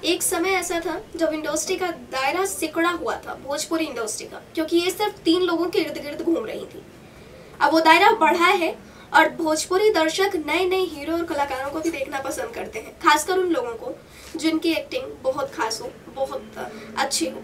एक समय ऐसा था जब इंडस्ट्री का दायरा सिकुड़ा हुआ था, भोजपुरी इंडस्ट्री का, क्योंकि ये सिर्फ 3 लोगों के इर्द गिर्द घूम रही थी। अब वो दायरा बढ़ा है और भोजपुरी दर्शक नए नए हीरो और कलाकारों को भी देखना पसंद करते हैं, खासकर उन लोगों को जिनकी एक्टिंग बहुत खास हो, बहुत अच्छी हो।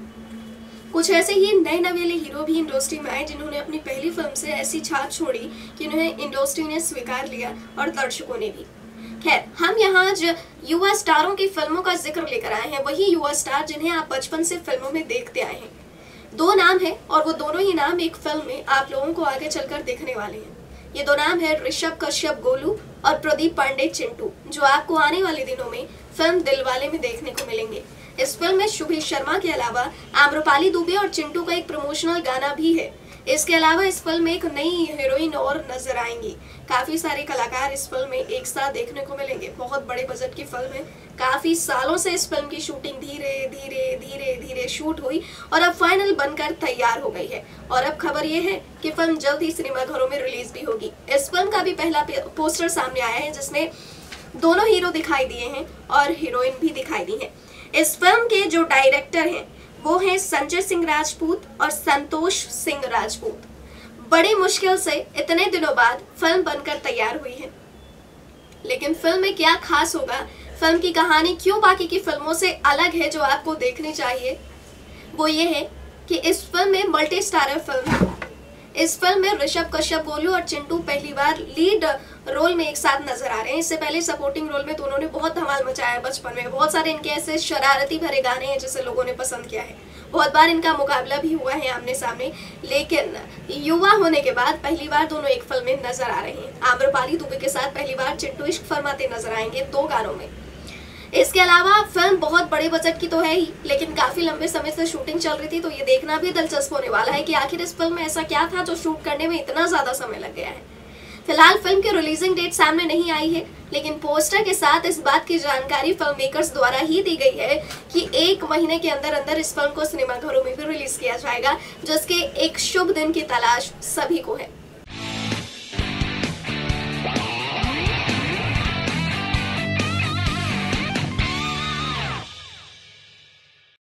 कुछ ऐसे ही नए नवेले हीरो भी इंडस्ट्री में आए जिन्होंने अपनी पहली फिल्म से ऐसी छाप छोड़ी कि उन्हें इंडस्ट्री ने स्वीकार लिया और दर्शकों ने भी। खैर, हम यहाँ जो युवा स्टारों की फिल्मों का जिक्र लेकर आए हैं, वही युवा स्टार जिन्हें आप बचपन से फिल्मों में देखते आए हैं। 2 नाम है और वो दोनों ही नाम एक फिल्म में आप लोगों को आगे चलकर देखने वाले हैं। ये 2 नाम है ऋषभ कश्यप गोलू और प्रदीप पांडे चिंटू, जो आपको आने वाले दिनों में फिल्म दिलवाले में देखने को मिलेंगे। इस फिल्म में शुभी शर्मा के अलावा आम्रपाली दुबे और चिंटू का एक प्रमोशनल गाना भी है। इसके अलावा इस फिल्म में एक नई हीरोइन और नजर आएंगी। काफी सारे कलाकार इस फिल्म में एक साथ देखने को मिलेंगे। बहुत बड़े बजट की फिल्म है। काफी सालों से इस फिल्म की शूटिंग धीरे धीरे धीरे धीरे शूट हुई और अब फाइनल बनकर तैयार हो गई है। और अब खबर ये है कि फिल्म जल्द ही सिनेमाघरों में रिलीज भी होगी। इस फिल्म का भी पहला पोस्टर सामने आया है जिसमें दोनों हीरो दिखाई दिए हैं और हीरोइन भी दिखाई दी है। इस फिल्म के जो डायरेक्टर हैं वो हैं संजय सिंह राजपूत और संतोष सिंह राजपूत। बड़ी मुश्किल से इतने दिनों बाद फिल्म बनकर तैयार हुई है, लेकिन फिल्म में क्या खास होगा, फिल्म की कहानी क्यों बाकी की फिल्मों से अलग है जो आपको देखनी चाहिए, वो ये है कि इस फिल्म में मल्टी स्टारर फिल्म है। इस फिल्म में ऋषभ कश्यप गोलू और चिंटू पहली बार लीड रोल में एक साथ नजर आ रहे हैं। इससे पहले सपोर्टिंग रोल में दोनों ने बहुत धमाल मचाया बचपन में। बहुत सारे इनके ऐसे शरारती भरे गाने हैं जिसे लोगों ने पसंद किया है। बहुत बार इनका मुकाबला भी हुआ है आमने सामने, लेकिन युवा होने के बाद पहली बार दोनों एक फिल्म में नजर आ रहे हैं। आम्रपाली दुबे के साथ पहली बार चिंटू इश्क फरमाते नजर आएंगे 2 गानों में। इसके अलावा फिल्म बहुत बड़े बजट की तो है ही, लेकिन काफी लंबे समय से शूटिंग चल रही थी, तो ये देखना भी दिलचस्प होने वाला है कि आखिर इस फिल्म में ऐसा क्या था जो शूट करने में इतना ज्यादा समय लग गया है। फिलहाल फिल्म की रिलीजिंग डेट सामने नहीं आई है, लेकिन पोस्टर के साथ इस बात की जानकारी फिल्म मेकर्स द्वारा ही दी गई है कि 1 महीने के अंदर अंदर इस फिल्म को सिनेमाघरों में भी रिलीज किया जाएगा, जिसके एक शुभ दिन की तलाश सभी को है।